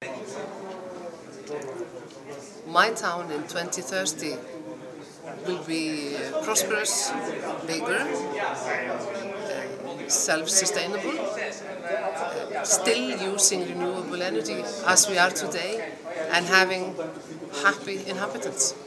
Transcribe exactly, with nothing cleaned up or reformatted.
My town in twenty thirty will be prosperous, bigger, uh, self-sustainable, uh, still using renewable energy as we are today, and having happy inhabitants.